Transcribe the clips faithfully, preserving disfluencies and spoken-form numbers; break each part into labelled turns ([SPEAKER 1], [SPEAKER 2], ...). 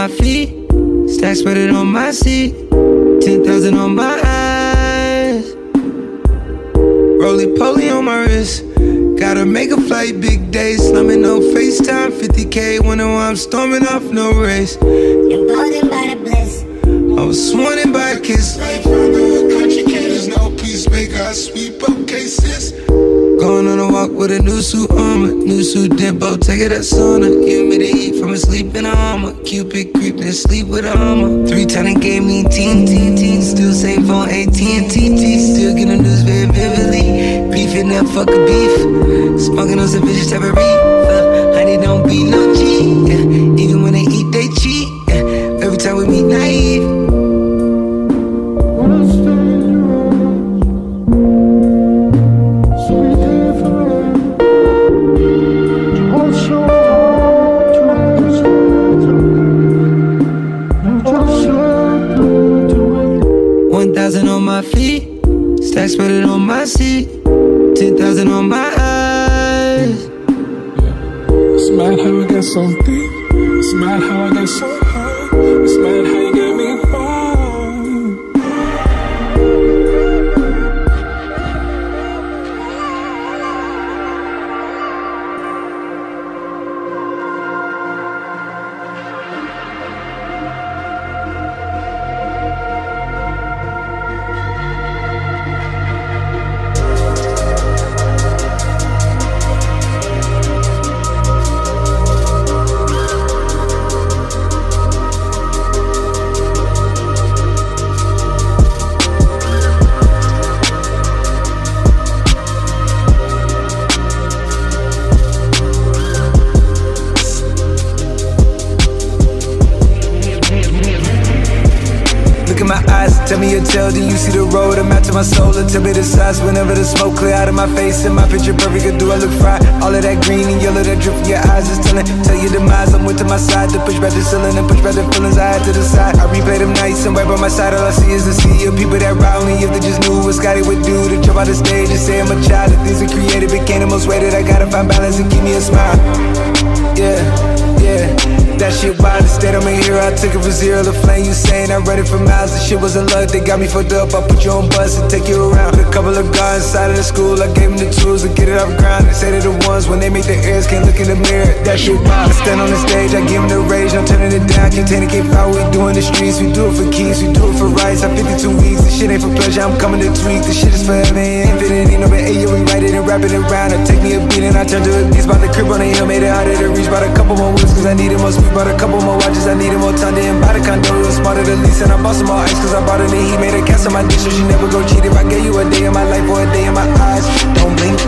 [SPEAKER 1] my feet, stacks spread it on my seat, ten thousand on my eyes. Rollie Pollie on my wrist, gotta make a flight, big days, slummin on FaceTime, fifty K, wonder why I'm storming off, no race.
[SPEAKER 2] Emboldened by the bliss,
[SPEAKER 1] I was sworn in by a kiss.
[SPEAKER 3] Life under a country cadence, no peacemaker, I sweep up cases.
[SPEAKER 1] Going on a walk with a new suit armor, new suit then Bottega, that sauna. Humidity heat from a sleep in a armor, Cupid creeping and sleep with a armor. Three time and gave me teen, teen, teen, still same phone, A T and T, still getting the news very vividly. Beefing that fuck a beef, smoking on some vicious type of reefer. Honey don't be no G, yeah. Even when they eat they cheat, yeah. Every time we meet naive. One thousand on my feet, stacks spread it on my seat, ten thousand on my eyes.
[SPEAKER 3] It's mad how I got so deep, it's mad how I got so high, it's mad how you got me high.
[SPEAKER 1] Look in my eyes, tell me your tale, then you see the road, I'm out to my soul, and tell me the size, whenever the smoke clear out of my face, and my picture perfect, or do I look fried? All of that green and yellow that drip from your eyes is telling, tell your demise, I'm with to my side, to push back the ceiling, and push back the feelings I had to the side. I replay them nights, and right by my side, all I see is the sea of people that ride me, if they just knew what Scotty would do, to jump out the stage and say I'm a child, the things are created became the most weighted, I gotta find balance and keep me a smile. Yeah, yeah. That shit wild, instead I'm a hero, I took it from zero to flame. You saying I read it for miles, the shit wasn't luck, they got me fucked up. I put you on bus and take you around. With a couple of guys inside of the school, I gave them the tools to get it off the ground. They say they're the ones when they make their ears can't look in the mirror. That shit wild, I stand on the stage, I give them the rage, I'm turning it down. Contain it, can't fight, we do in the streets, we do it for keys, we do it for rights. I'm fifty-two weeks, this shit ain't for pleasure, I'm coming to tweak. This shit is forever, ain't infinite, ain't no but eight, we write it and wrap it around. I take me a beat and I turn to a beast, by the crib on the hill, made it harder to reach. Bought a couple more wheels cause I needed more speed, bought a couple more watches, I needed more time. Didn't buy the condo, it was smarter to lease. And I bought some more ice cause I bought it and he made a cast on my dick, so she never go cheat. If I gave you a day in my life or a day in my eyes, don't blink.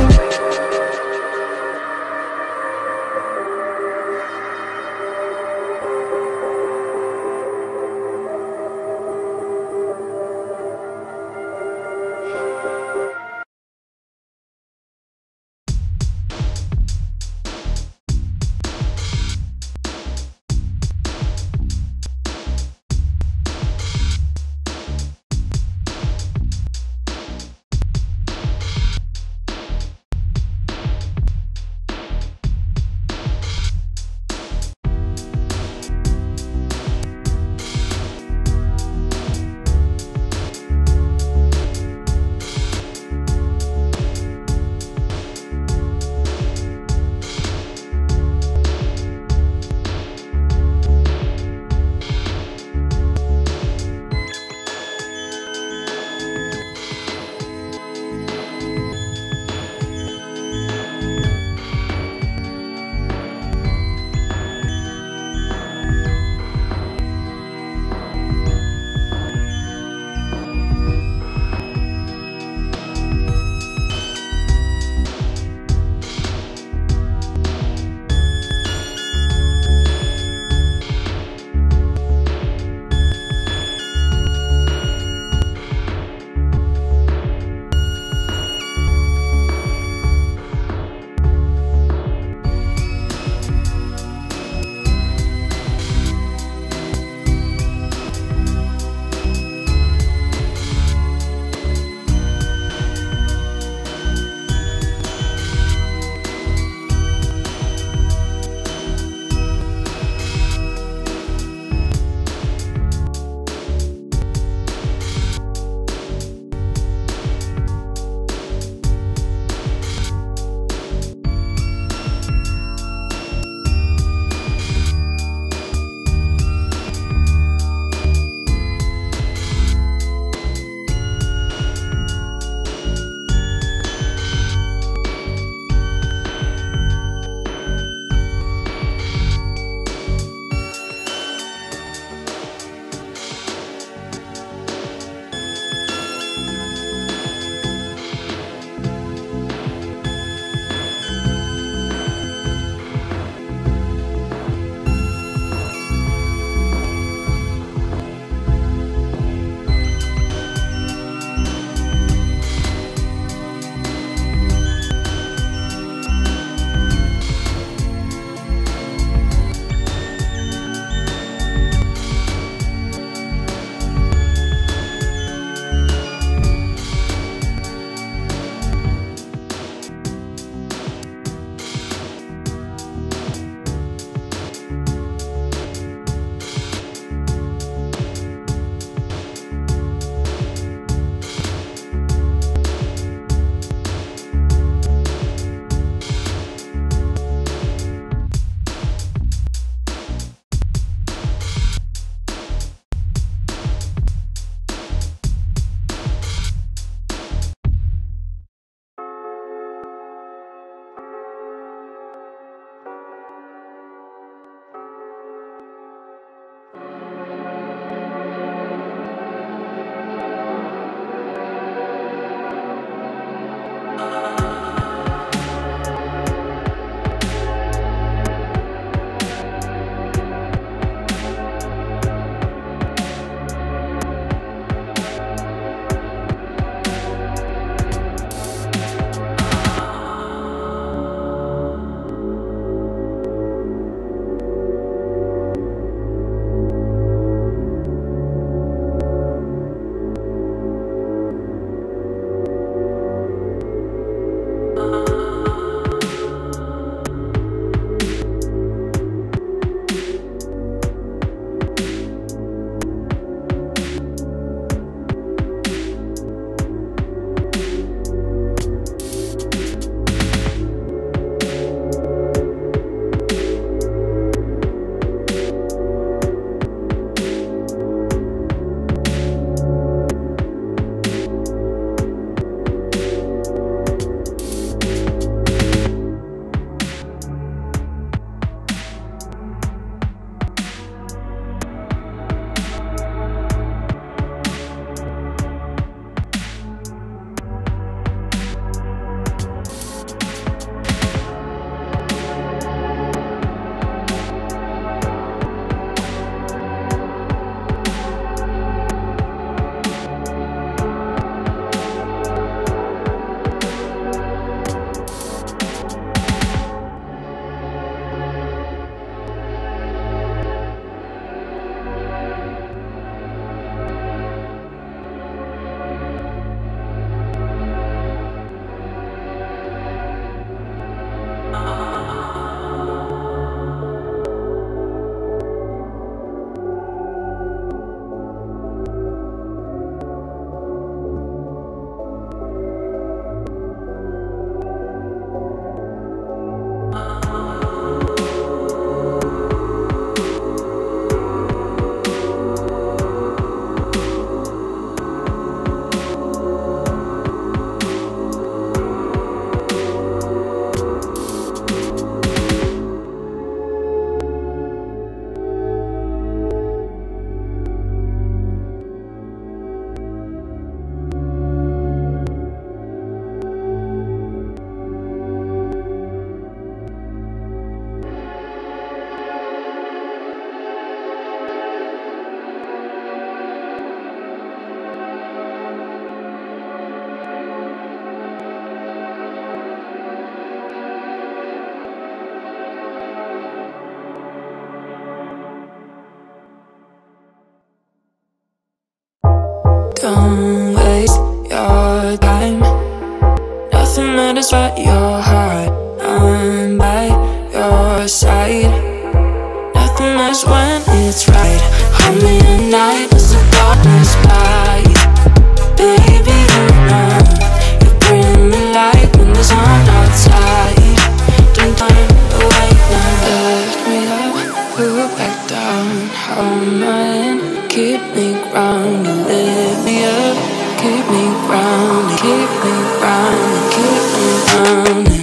[SPEAKER 4] Don't waste your time. Nothing matters but your heart. I'm by your side. Nothing matters when it's right. Hold me at night as the darkness flies. Baby, you know you bring me light when there's sun outside. Don't turn away now. Lift me up, put back down. Hold my hand, keep me grounded. Lift me up, keep me grounded. Keep me grounded, keep me grounded.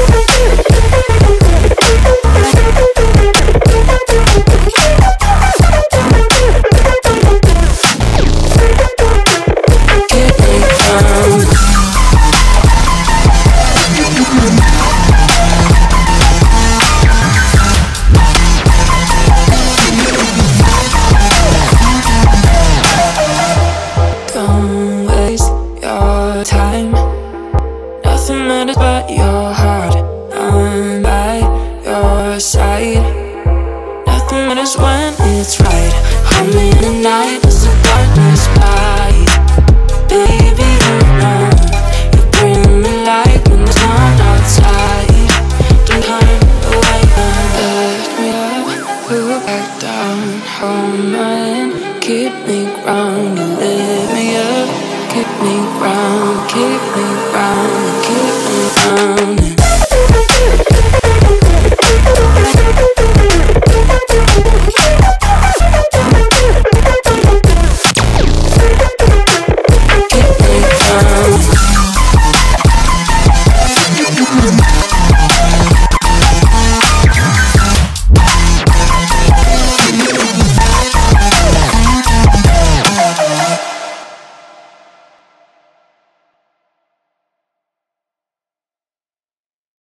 [SPEAKER 4] Don't waste your time. Nothing matters but your heart. I'm by your side. Nothing matters when it's right. Hold me in the night as the darkness flies. Baby, you know you bring me light when there's sun outside. Don't turn away now. Lift me up, put back down. Hold my hand, keep me grounded. Lift me up, keep me grounded. Keep me grounded, keep me grounded.